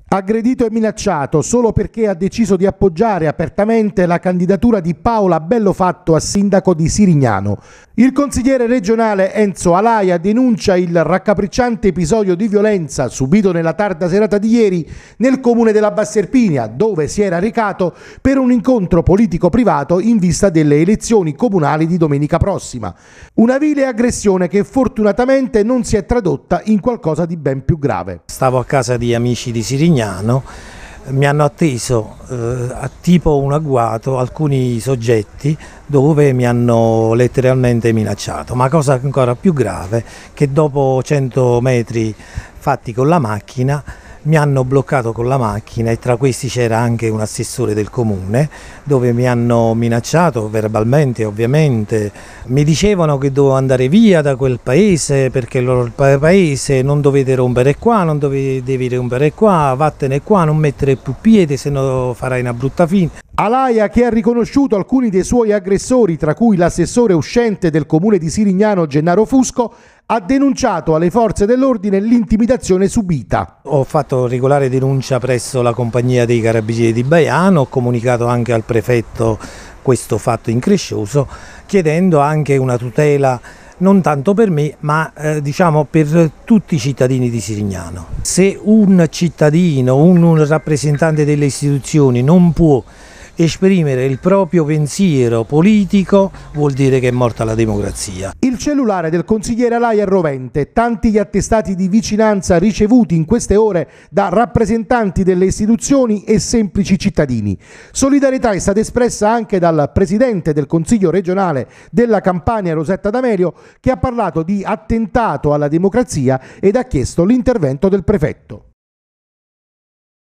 Aggredito e minacciato solo perché ha deciso di appoggiare apertamente la candidatura di Paola Bellofatto a sindaco di Sirignano. Il consigliere regionale Enzo Alaia denuncia il raccapricciante episodio di violenza subito nella tarda serata di ieri nel comune della Basserpinia, dove si era recato per un incontro politico privato in vista delle elezioni comunali di domenica prossima. Una vile aggressione che fortunatamente non si è tradotta in qualcosa di ben più grave. Stavo a casa di amici di Sirignano. Mi hanno atteso a tipo un agguato alcuni soggetti dove mi hanno letteralmente minacciato, ma cosa ancora più grave che dopo 100 metri fatti con la macchina mi hanno bloccato con la macchina e tra questi c'era anche un assessore del comune dove mi hanno minacciato verbalmente, ovviamente. Mi dicevano che dovevo andare via da quel paese perché il paese non dovete rompere qua, non devi rompere qua, vattene qua, non mettere più piede se no farai una brutta fine. Alaia, che ha riconosciuto alcuni dei suoi aggressori, tra cui l'assessore uscente del comune di Sirignano Gennaro Fusco, ha denunciato alle forze dell'ordine l'intimidazione subita. Ho fatto regolare denuncia presso la compagnia dei carabinieri di Baiano, ho comunicato anche al prefetto questo fatto increscioso, chiedendo anche una tutela non tanto per me, ma diciamo per tutti i cittadini di Sirignano. Se un cittadino, un rappresentante delle istituzioni non può esprimere il proprio pensiero politico, vuol dire che è morta la democrazia. Il cellulare del consigliere Alaia è rovente, tanti gli attestati di vicinanza ricevuti in queste ore da rappresentanti delle istituzioni e semplici cittadini. Solidarietà è stata espressa anche dal presidente del Consiglio regionale della Campania Rosetta D'Amelio, che ha parlato di attentato alla democrazia ed ha chiesto l'intervento del prefetto.